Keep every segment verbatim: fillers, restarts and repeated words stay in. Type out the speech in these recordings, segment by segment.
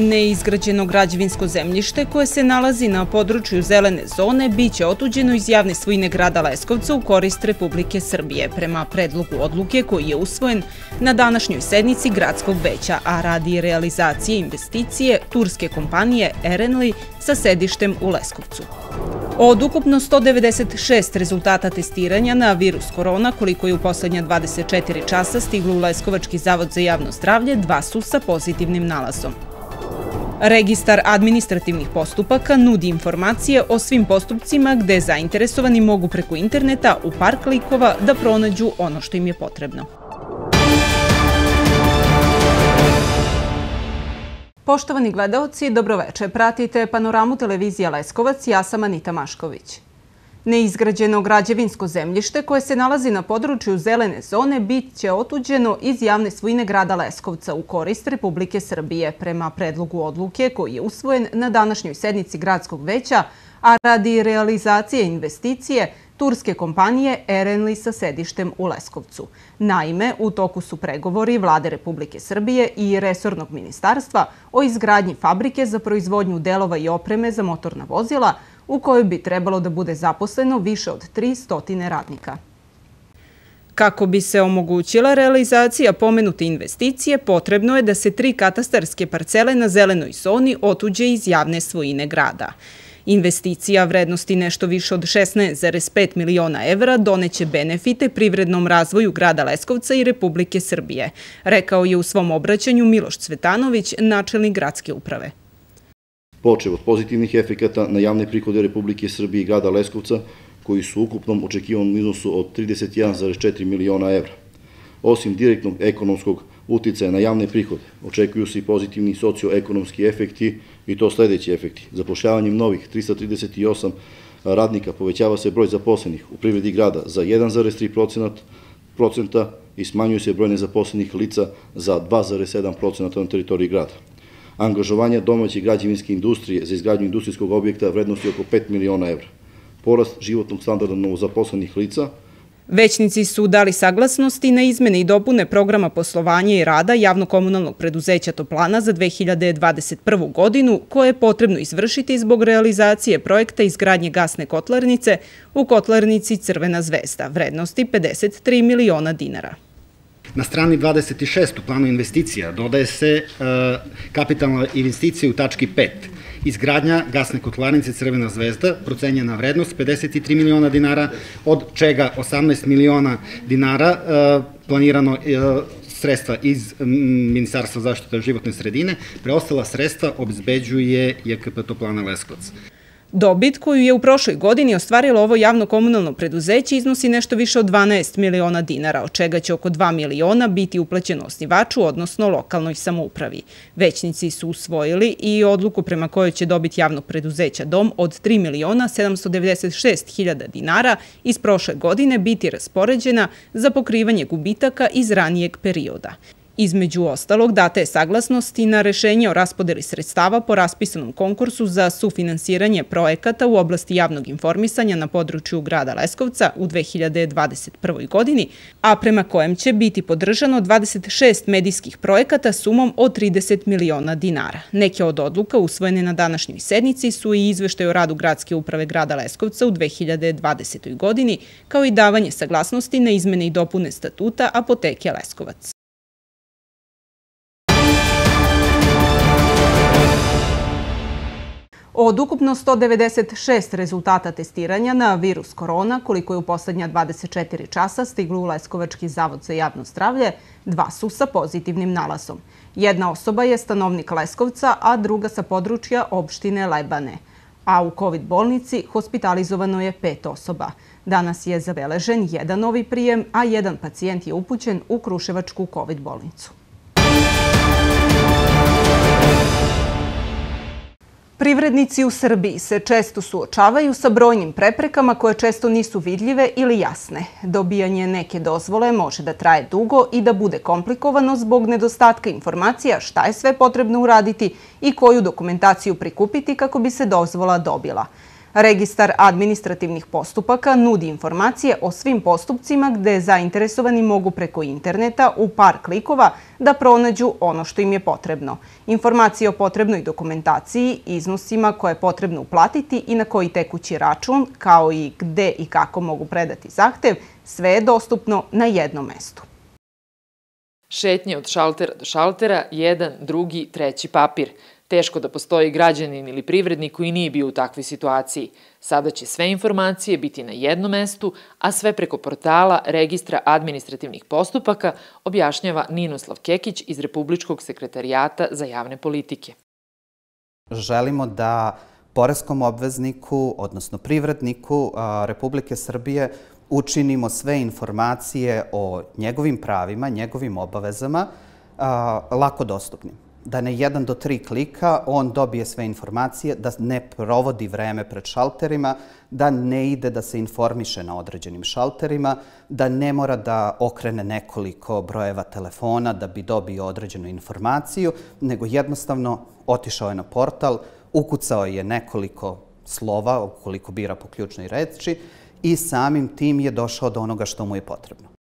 Neizgrađeno građevinsko zemljište koje se nalazi na području zelene zone biće otuđeno iz javne svojine grada Leskovca u korist Republike Srbije prema predlogu odluke koji je usvojen na današnjoj sednici gradskog veća, a radi realizacije investicije turske kompanije Erenli sa sedištem u Leskovcu. Od ukupno sto devedeset šest rezultata testiranja na virus korona, koliko je u poslednja dvadeset četiri časa stiglo u Leskovački zavod za javno zdravlje, dva su sa pozitivnim nalazom. Registar administrativnih postupaka nudi informacije o svim postupcima gde zainteresovani mogu preko interneta u par klikova da pronađu ono što im je potrebno. Poštovani gledaoci, dobroveče. Pratite Panoramu televizija Leskovac, ja sam Anita Mašković. Neizgrađeno građevinsko zemljište koje se nalazi na području zelene zone bit će otuđeno iz javne svojine grada Leskovca u korist Republike Srbije prema predlogu odluke koji je usvojen na današnjoj sednici gradskog veća, a radi realizacije investicije turske kompanije Erenli sa sedištem u Leskovcu. Naime, u toku su pregovori Vlade Republike Srbije i resornog ministarstva o izgradnji fabrike za proizvodnju delova i opreme za motorna vozila, u kojoj bi trebalo da bude zaposleno više od tristo radnika. Kako bi se omogućila realizacija pomenute investicije, potrebno je da se tri katastarske parcele na zelenoj zoni otuđe iz javne svojine grada. Investicija vrednosti nešto više od šesnaest zarez pet miliona evra doneće benefite privrednom razvoju grada Leskovca i Republike Srbije, rekao je u svom obraćanju Miloš Cvetanović, načelnik gradske uprave. Počev od pozitivnih efekata na javne prihode Republike Srbije i grada Leskovca, koji su u ukupnom očekivanom iznosu od trideset jedan zarez četiri miliona evra. Osim direktnog ekonomskog uticaja na javne prihode, očekuju se i pozitivni socioekonomski efekti, i to sledeći efekti. Zapošljavanjem novih trista trideset osam radnika povećava se broj zaposlenih u privredi grada za jedan zarez tri procenta i smanjuje se broj nezaposlenih lica za dva zarez sedam procenta na teritoriji grada. Angažovanje domaće građevinske industrije za izgradnju industrijskog objekta vrednosti oko pet miliona evra. Porast životnog standarda novozaposlenih lica. Većnici su dali saglasnosti na izmene i dopune programa poslovanja i rada javno-komunalnog preduzeća Toplana za dve hiljade dvadeset prvu godinu, koje je potrebno izvršiti zbog realizacije projekta izgradnje gasne kotlarnice u kotlarnici Crvena zvezda, vrednosti pedeset tri miliona dinara. Na strani dvadeset šest u planu investicija dodaje se kapitalna investicija u tački pet. Izgradnja gasne kotlarnice Crvena zvezda, procenjena vrednost pedeset tri miliona dinara, od čega osamnaest miliona dinara planirano sredstva iz Ministarstva zaštite životne sredine, preostala sredstva obezbeđuje J K P Toplana Leskovac. Dobit koju je u prošloj godini ostvarilo ovo javno-komunalno preduzeće iznosi nešto više od dvanaest miliona dinara, od čega će oko dva miliona biti uplaćeno osnivaču, odnosno lokalnoj samoupravi. Većnici su usvojili i odluku prema kojoj će dobit javnog preduzeća Dom od tri miliona sedamsto devedeset šest hiljada dinara iz prošle godine biti raspoređena za pokrivanje gubitaka iz ranijeg perioda. Između ostalog, data je saglasnost i na rešenje o raspodeli sredstava po raspisanom konkursu za sufinansiranje projekata u oblasti javnog informisanja na području grada Leskovca u dve hiljade dvadeset prvoj godini, a prema kojem će biti podržano dvadeset šest medijskih projekata sumom od trideset miliona dinara. Neke od odluka usvojene na današnjoj sednici su i izveštaj o radu gradske uprave grada Leskovca u dve hiljade dvadesetoj godini, kao i davanje saglasnosti na izmene i dopune statuta Apoteke Leskovac. Od ukupno sto devedeset šest rezultata testiranja na virus korona, koliko je u poslednja dvadeset četiri časa stiglo u Leskovački zavod za javno zdravlje, dva su sa pozitivnim nalazom. Jedna osoba je stanovnik Leskovca, a druga sa područja opštine Lebane. A u kovid bolnici hospitalizovano je pet osoba. Danas je zabeležen jedan novi prijem, a jedan pacijent je upućen u Kruševačku kovid bolnicu. Privrednici u Srbiji se često suočavaju sa brojnim preprekama koje često nisu vidljive ili jasne. Dobijanje neke dozvole može da traje dugo i da bude komplikovano zbog nedostatka informacija šta je sve potrebno uraditi i koju dokumentaciju prikupiti kako bi se dozvola dobila. Registar administrativnih postupaka nudi informacije o svim postupcima gde zainteresovani mogu preko interneta u par klikova da pronađu ono što im je potrebno. Informacije o potrebnoj dokumentaciji, iznosima koje je potrebno uplatiti i na koji tekući račun, kao i gde i kako mogu predati zahtev, sve je dostupno na jednom mestu. Šetnje od šaltera do šaltera, jedan, drugi, treći papir. Teško da postoji građanin ili privrednik koji nije bio u takvoj situaciji. Sada će sve informacije biti na jednom mestu, a sve preko portala Registra administrativnih postupaka, objašnjava Ninoslav Kekić iz Republičkog sekretarijata za javne politike. Želimo da poreskom obvezniku, odnosno privredniku Republike Srbije, učinimo sve informacije o njegovim pravima, njegovim obavezama lako dostupnim. Da na jedan do tri klika on dobije sve informacije, da ne provodi vreme pred šalterima, da ne ide da se informiše na određenim šalterima, da ne mora da okrene nekoliko brojeva telefona da bi dobio određenu informaciju, nego jednostavno otišao je na portal, ukucao je nekoliko slova, ukoliko bira po ključnoj reči, i samim tim je došao do onoga što mu je potrebno.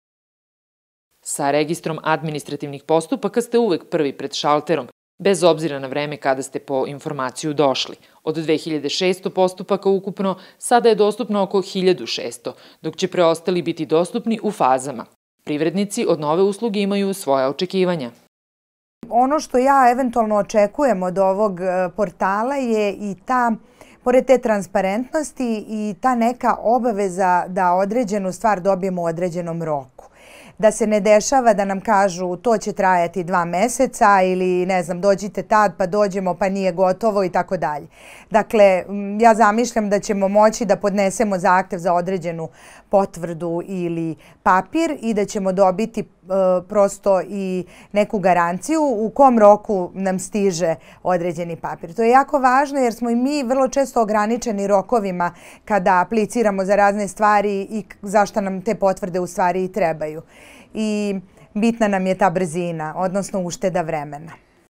Sa registrom administrativnih postupaka ste uvek prvi pred šalterom, bez obzira na vreme kada ste po informaciju došli. Od dve hiljade šesto postupaka ukupno, sada je dostupno oko hiljadu šesto, dok će preostali biti dostupni u fazama. Privrednici od nove usluge imaju svoja očekivanja. Ono što ja eventualno očekujem od ovog portala je i ta, pored te transparentnosti, i ta neka obaveza da određenu stvar dobijemo u određenom roku. Da se ne dešava da nam kažu to će trajati dva meseca ili ne znam, dođite tad pa dođemo pa nije gotovo i tako dalje. Dakle, ja zamišljam da ćemo moći da podnesemo zahtev za određenu potvrdu ili papir i da ćemo dobiti prosto i neku garanciju u kom roku nam stiže određeni papir. To je jako važno jer smo i mi vrlo često ograničeni rokovima kada apliciramo za razne stvari i zašto nam te potvrde u stvari i trebaju. I bitna nam je ta brzina, odnosno ušteda vremena.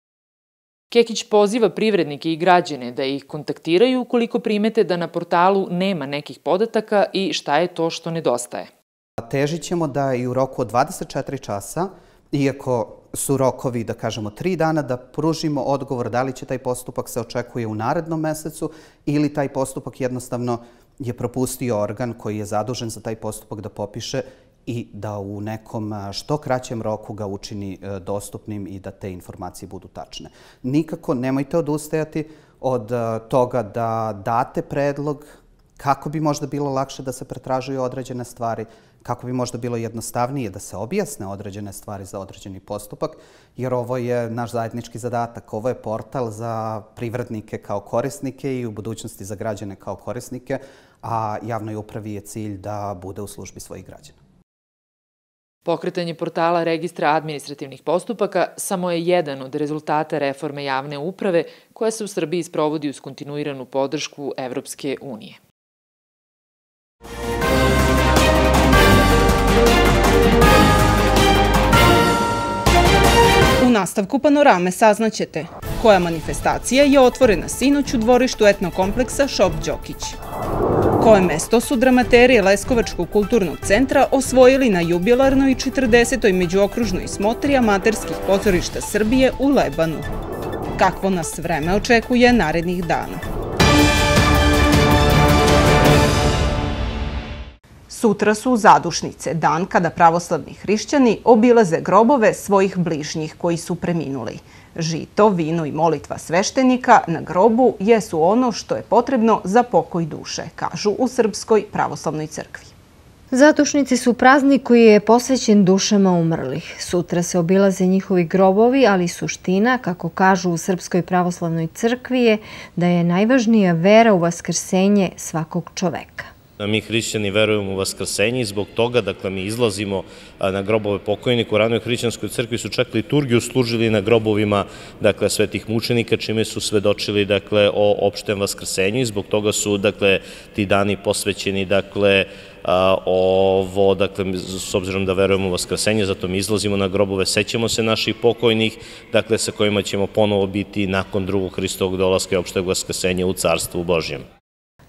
Kekić poziva privrednike i građane da ih kontaktiraju ukoliko primete da na portalu nema nekih podataka i šta je to što nedostaje. Težit ćemo da i u roku od dvadeset četiri časa, iako su rokovi, da kažemo, tri dana, da pružimo odgovor da li će taj postupak se očekuje u narednom mesecu ili taj postupak jednostavno je propustio organ koji je zadužen za taj postupak da popiše i da u nekom što kraćem roku ga učini dostupnim i da te informacije budu tačne. Nikako nemojte odustajati od toga da date predlog kako bi možda bilo lakše da se pretražuju određene stvari, kako bi možda bilo jednostavnije da se objasne određene stvari za određeni postupak, jer ovo je naš zajednički zadatak. Ovo je portal za privrednike kao korisnike i u budućnosti za građane kao korisnike, a javnoj upravi je cilj da bude u službi svojih građana. Pokretanje portala Registra administrativnih postupaka samo je jedan od rezultata reforme javne uprave koja se u Srbiji sprovodi uz kontinuiranu podršku Evropske unije. U nastavku Panorame saznaćete koja manifestacija je otvorena sinoć u dvorištu etnokompleksa Šop Đokić. Koje mesto su dramateri Leskovačkog kulturnog centra osvojili na jubilarnoj četrdesetoj međuokružnoj smotri amaterskih pozorišta Srbije u Lebanu? Kakvo nas vreme očekuje narednih dana? Sutra su zadušnice, dan kada pravoslavni hrišćani obilaze grobove svojih bližnjih koji su preminuli. Žito, vino i molitva sveštenika na grobu jesu ono što je potrebno za pokoj duše, kažu u Srpskoj pravoslavnoj crkvi. Zadušnici su praznik koji je posvećen dušama umrlih. Sutra se obilaze njihovi grobovi, ali suština, kako kažu u Srpskoj pravoslavnoj crkvi, je da je najvažnija vera u vaskrsenje svakog čoveka. Mi hrišćani verujemo u vaskrsenje i zbog toga, dakle, mi izlazimo na grobove pokojnika. U ranoj hrišćanskoj crkvi su čak liturgiju služili na grobovima, dakle, svetih mučenika, čime su svedočili, dakle, o opštem vaskrsenju i zbog toga su, dakle, ti dani posvećeni, dakle, ovo, dakle, s obzirom da verujemo u vaskrsenje, zato mi izlazimo na grobove, sećamo se naših pokojnih, dakle, sa kojima ćemo ponovo biti nakon drugog Hristovog dolaska i opšteg vaskrsenja u Carstvu Božjem.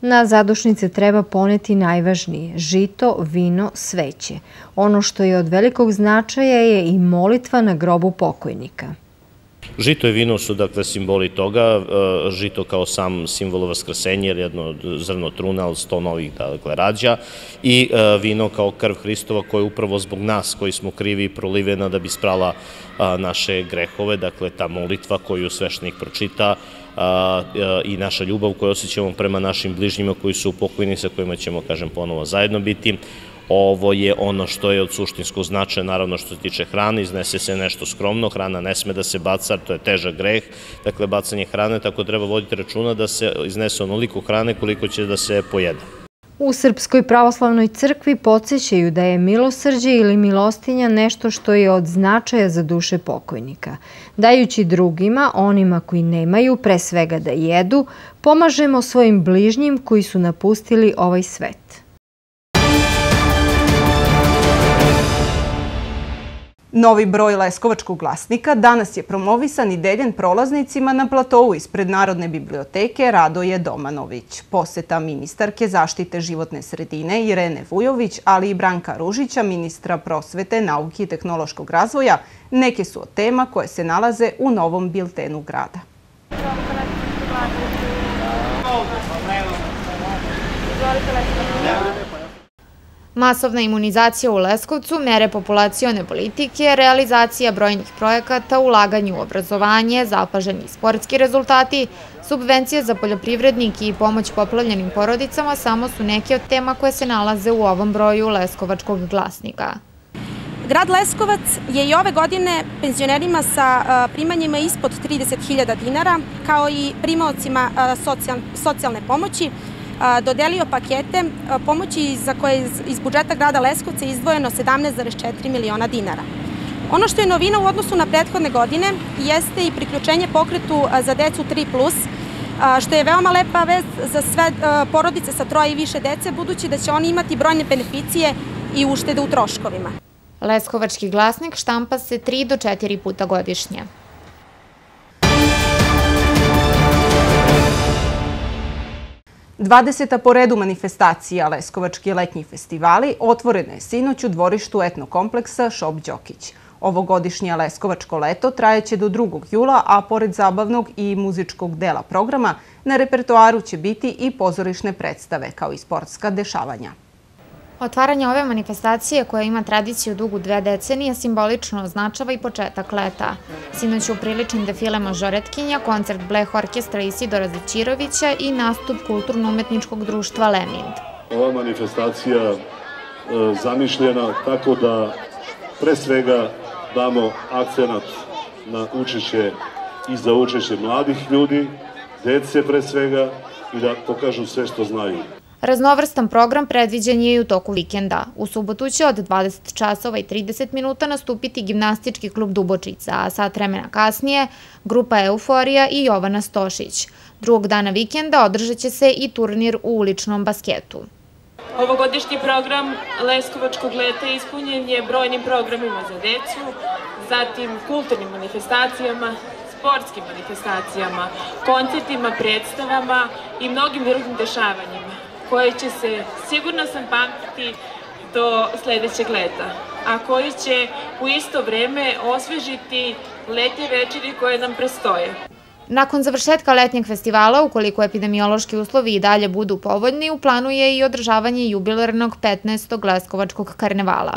Na zadušnice treba poneti najvažnije – žito, vino, sveće. Ono što je od velikog značaja je i molitva na grobu pokojnika. Žito i vino su dakle simboli toga, žito kao sam simbol vaskrsenja, jer jedno zrno trune, ali sto novih dakle rađa, i vino kao krv Hristova koja je upravo zbog nas koji smo krivi prolivena da bi sprala naše grehove, dakle ta molitva koju sveštenik pročita i naša ljubav koju osjećamo prema našim bližnjima koji su upokojeni, sa kojima ćemo, kažem, ponovo zajedno biti. Ovo je ono što je od suštinskog značaja, naravno što se tiče hrane, iznese se nešto skromno, hrana ne sme da se baca, to je težak greh, dakle bacanje hrane, tako treba voditi računa da se iznese onoliko hrane koliko će da se pojede. U Srpskoj pravoslavnoj crkvi podsjećaju da je milosrđe ili milostinja nešto što je od značaja za duše pokojnika. Dajući drugima, onima koji nemaju, pre svega da jedu, pomažemo svojim bližnjim koji su napustili ovaj svet. Novi broj Leskovačkog glasnika danas je promovisan i deljen prolaznicima na platovu ispred Narodne biblioteke Radoje Domanović. Poseta ministarke zaštite životne sredine Irene Vujović, ali i Branka Ružića, ministra prosvete, nauke i tehnološkog razvoja, neke su od tema koje se nalaze u novom biltenu grada. Masovna imunizacija u Leskovcu, mere populacione politike, realizacija brojnih projekata, ulaganje u obrazovanje, zapaženi sportski rezultati, subvencije za poljoprivrednike i pomoć poplavljenim porodicama samo su neke od tema koje se nalaze u ovom broju Leskovačkog glasnika. Grad Leskovac je i ove godine penzionerima sa primanjima ispod trideset hiljada dinara, kao i primaocima socijalne pomoći, dodelio pakete pomoći za koje je iz budžeta grada Leskovca izdvojeno sedamnaest zarez četiri miliona dinara. Ono što je novina u odnosu na prethodne godine jeste i priključenje pokretu za decu tri plus, što je veoma lepa vest za sve porodice sa troje i više dece, budući da će oni imati brojne beneficije i uštede u troškovima. Leskovački glasnik štampa se tri do četiri puta godišnje. dvadeseta po redu manifestacija Leskovački letnji festivali otvorena je sinoć u dvorištu etnokompleksa Šop Đokić. Ovogodišnje Leskovačko leto trajeće do drugog jula, a pored zabavnog i muzičkog dela programa, na repertoaru će biti i pozorišne predstave, kao i sportska dešavanja. Otvaranje ove manifestacije, koja ima tradiciju dugu dve decenije, simbolično označava i početak leta. Sinoć upriličen defile mažoretkinja, koncert Bleh orkestra Isidora Zećirovića i nastup kulturno-umetničkog društva Lemind. Ova manifestacija je zamišljena tako da pre svega damo akcenat na učešće i za učešće mladih ljudi, dece pre svega, i da pokažu sve što znaju. Raznovrstan program predviđen je i u toku vikenda. U subotu će od dvadeset časova i trideset minuta nastupiti gimnastički klub Dubočica, a sat vremena kasnije grupa Euforija i Jovana Stošić. Drugog dana vikenda održat će se i turnir u uličnom basketu. Ovogodišnji program Leskovačkog leta ispunjen je brojnim programima za decu, zatim kulturnim manifestacijama, sportskim manifestacijama, koncertima, predstavama i mnogim drugim dešavanjima, koje će se, sigurno sam, pamtiti do sledećeg leta, a koji će u isto vreme osvežiti letnje večeri koje nam prestoje. Nakon završetka letnjeg festivala, ukoliko epidemiološki uslovi i dalje budu povoljni, u planu je i održavanje jubilarnog petnaestog Leskovačkog karnevala.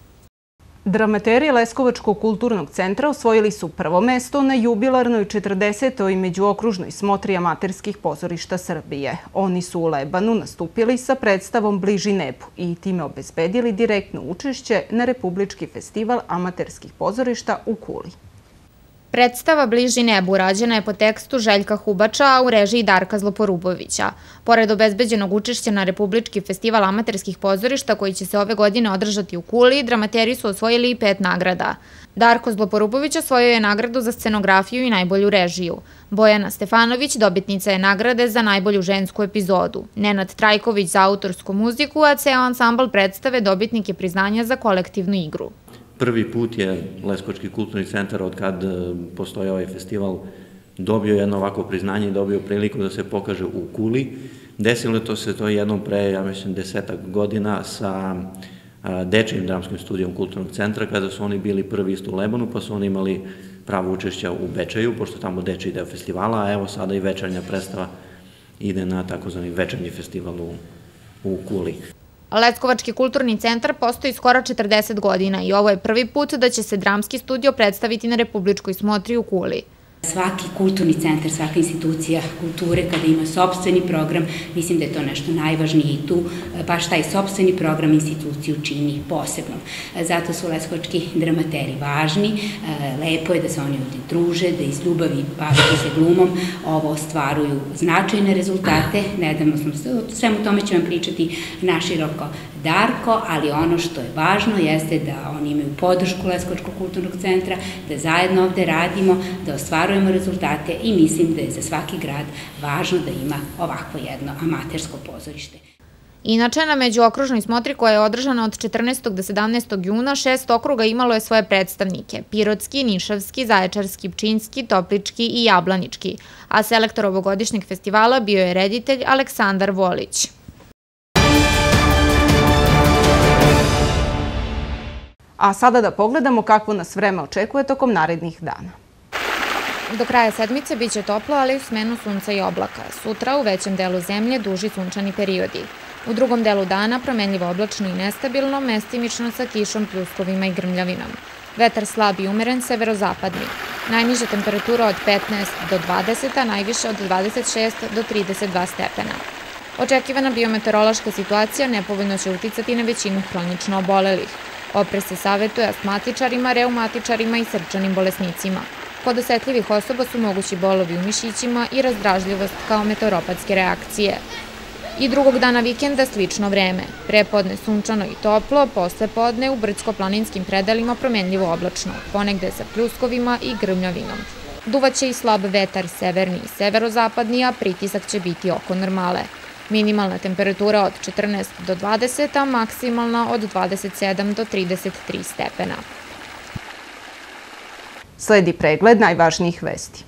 Dramateri Leskovačkog kulturnog centra osvojili su prvo mesto na jubilarnoj četrdesetoj međuokružnoj smotri amaterskih pozorišta Srbije. Oni su u Lebanu nastupili sa predstavom Bliži nebu i time obezbedili direktno učešće na Republički festival amaterskih pozorišta u Kuli. Predstava Bliži nebu rađena je po tekstu Željka Hubača, a u režiji Darka Zloporubovića. Pored obezbeđenog učešća na Republički festival amaterskih pozorišta, koji će se ove godine održati u Kuli, dramateri su osvojili i pet nagrada. Darko Zloporubović osvojio je nagradu za scenografiju i najbolju režiju. Bojana Stefanović dobitnica je nagrade za najbolju žensku epizodu. Nenad Trajković za autorsku muziku, a ceo ansambl predstave dobitnik je priznanja za kolektivnu igru. Prvi put je Leskovački kulturni centar, od kad postoji ovaj festival, dobio jedno ovako priznanje i dobio priliku da se pokaže u Kuli. Desilo to se to jednom pre, ja mislim, desetak godina sa Dečijim dramskim studijom Kulturnog centra, kada su oni bili prvi isto u Lebanu, pa su oni imali pravo učešća u Bečeju, pošto tamo Dečiji deo festivala, a evo sada i večernja predstava ide na takozvani večernji festival u, u Kuli. Leskovački kulturni centar postoji skoro četrdeset godina i ovo je prvi put da će se dramski studio predstaviti na Republičkoj smotri u Kuli. Svaki kulturni centar, svaka institucija kulture kada ima sopstveni program, mislim da je to nešto najvažnije i tu baš taj sopstveni program instituciju čini posebnom. Zato su leskovački dramateri važni, lepo je da se oni ovdje druže, da iz ljubavi baviti se glumom ovo ostvaruju značajne rezultate. Nedavno smo o svemu tome će vam pričati naširoko Darko, ali ono što je važno jeste da oni imaju podršku Leskovačkog kulturnog centra, da zajedno ovde radimo, da ostvarujemo rezultate i mislim da je za svaki grad važno da ima ovakvo jedno amatersko pozorište. Inače, na međuokružnoj smotri koja je održana od četrnaestog do sedamnaestog juna, šest okruga imalo je svoje predstavnike: Pirotski, Nišavski, Zaječarski, Pčinjski, Toplički i Jablanički, a selektor ovogodišnjeg festivala bio je reditelj Aleksandar Volić. A sada da pogledamo kakvo nas vreme očekuje tokom narednih dana. Do kraja sedmice biće toplo, ali u smenu sunca i oblaka. Sutra u većem delu zemlje duži sunčani periodi. U drugom delu dana promenljivo oblačno i nestabilno, mestimično sa kišom, pljuskovima i grmljavinom. Vetar slab i umeren severozapadni. Najniža temperatura od petnaest do dvadeset, a najviše od dvadeset šest do trideset dva stepena. Očekivana biometeorološka situacija nepovoljno će uticati na većinu hronično obolelih. Oprez se savjetuje astmatičarima, reumatičarima i srčanim bolesnicima. Kod osetljivih osoba su mogući bolovi u mišićima i razdražljivost kao meteoropatske reakcije. I drugog dana vikenda slično vreme. Prepodne sunčano i toplo, posle podne u brdsko-planinskim predelima promenljivo oblačno, ponegde sa pljuskovima i grmljavinom. Duvaće i slab vetar severni i severozapadni, a pritisak će biti oko normale. Minimalna temperatura od četrnaest do dvadeset, a maksimalna od dvadeset sedam do trideset tri stepena. Sledi pregled najvažnijih vesti.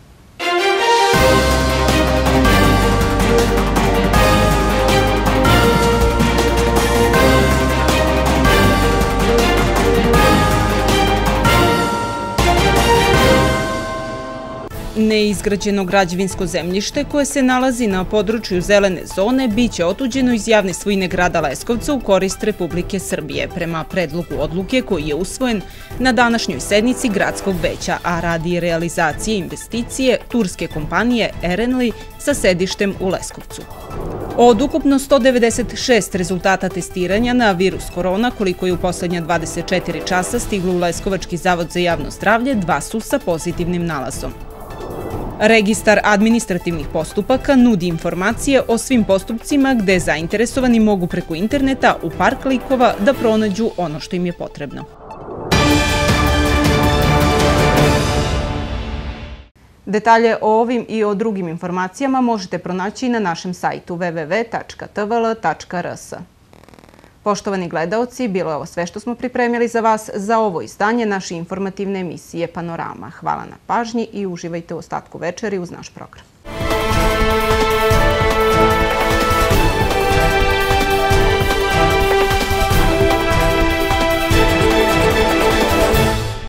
Neizgrađeno građevinsko zemljište koje se nalazi na području zelene zone biće otuđeno iz javne svojine grada Leskovca u korist Republike Srbije prema predlogu odluke koji je usvojen na današnjoj sednici gradskog veća, a radi realizacije investicije turske kompanije Erenli sa sedištem u Leskovcu. Od ukupno sto devedeset šest rezultata testiranja na virus korona, koliko je u poslednja dvadeset četiri časa stiglo u Leskovački zavod za javno zdravlje, dva su sa pozitivnim nalazom. Registar administrativnih postupaka nudi informacije o svim postupcima gde zainteresovani mogu preko interneta u par klikova da pronađu ono što im je potrebno. Detalje o ovim i o drugim informacijama možete pronaći na našem sajtu w w w tačka t v l tačka r s. Poštovani gledaoci, bilo je ovo sve što smo pripremili za vas za ovo izdanje naše informativne emisije Panorama. Hvala na pažnji i uživajte u ostatku večeri uz naš program.